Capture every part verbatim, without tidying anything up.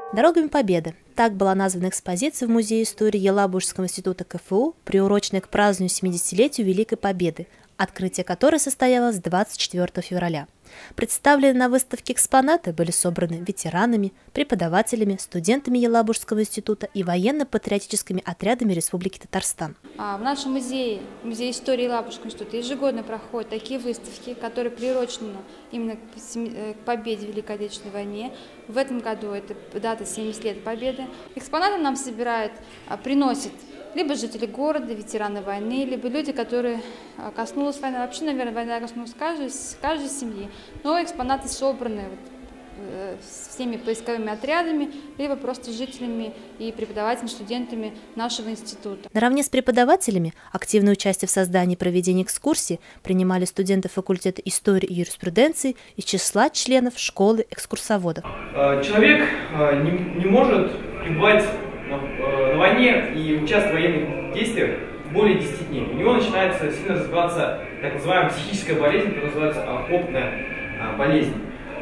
«Дорогами Победы» – так была названа экспозиция в Музее истории Елабужского института ка эф у, приуроченная к празднованию семидесятилетию Великой Победы, открытие которой состоялось двадцать четвёртого февраля. Представленные на выставке экспонаты были собраны ветеранами, преподавателями, студентами Елабужского института и военно-патриотическими отрядами Республики Татарстан. В нашем музее, Музее истории Елабужского института, ежегодно проходят такие выставки, которые приурочены именно к победе в Великой Отечественной войне. В этом году это дата семьдесят лет Победы. Экспонаты нам собирают, приносят либо жители города, ветераны войны, либо люди, которые коснулась войны. Вообще, наверное, война коснулась каждой, каждой семьи. Но экспонаты собраны вот, э, всеми поисковыми отрядами, либо просто жителями и преподавателями, студентами нашего института. Наравне с преподавателями активное участие в создании и проведении экскурсий принимали студенты факультета истории и юриспруденции из числа членов школы экскурсоводов. Человек не, не может пребывать на войне и участвовать в военных действиях более десяти дней. У него начинается сильно развиваться так называемая психическая болезнь, которая называется окопная болезнь.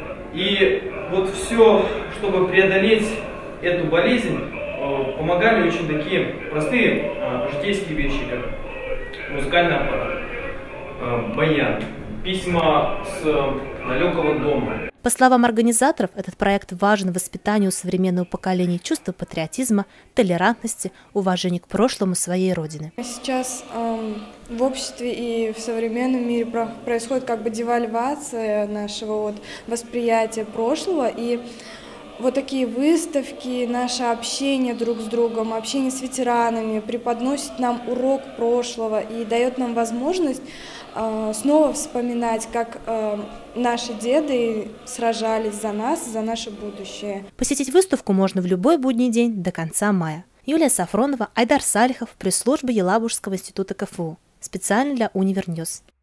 И вот все, чтобы преодолеть эту болезнь, помогали очень такие простые житейские вещи, как музыкальный аппарат, баян, письма с далекого дома. По словам организаторов, этот проект важен воспитанию современного поколения чувства патриотизма, толерантности, уважения к прошлому своей родины. Сейчас э, в обществе и в современном мире происходит как бы девальвация нашего вот восприятия прошлого, и вот такие выставки, наше общение друг с другом, общение с ветеранами преподносит нам урок прошлого и дает нам возможность э, снова вспоминать, как э, наши деды сражались за нас, за наше будущее. Посетить выставку можно в любой будний день до конца мая. Юлия Сафронова, Айдар Салихов, пресс-служба Елабужского института ка эф у. Специально для Универньюз.